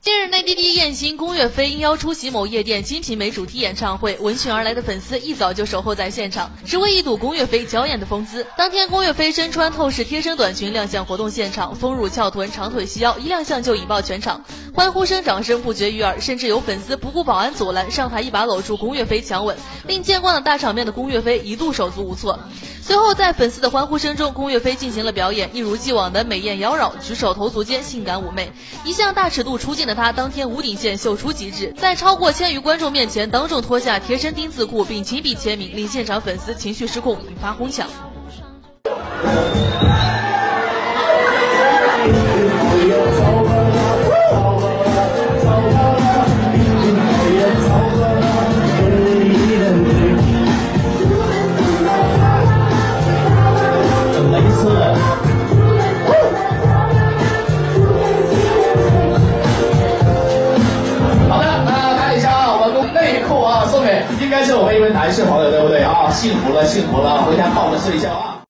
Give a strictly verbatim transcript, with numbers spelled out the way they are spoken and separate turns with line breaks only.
近日，内地第一艳星宫岳飞应邀出席某夜店精品美主题演唱会，闻讯而来的粉丝一早就守候在现场，只为一睹宫岳飞娇艳的风姿。当天，宫岳飞身穿透视贴身短裙亮相活动现场，丰乳翘臀，长腿细腰，一亮相就引爆全场，欢呼声、掌声不绝于耳，甚至有粉丝不顾保安阻拦，上台一把搂住宫岳飞强吻，令见惯了大场面的宫岳飞一度手足无措。随后，在粉丝的欢呼声中，宫岳飞进行了表演，一如既往的美艳妖娆，举手投足间性感妩媚。一向大尺度出镜的他，当天无顶线秀出极致，在超过千余观众面前当众脱下贴身丁字裤，并亲笔签名，令现场粉丝情绪失控，引发哄抢。
应该是我们一位男士朋友，对不对啊？幸福了，幸福了，回家好好的睡觉啊。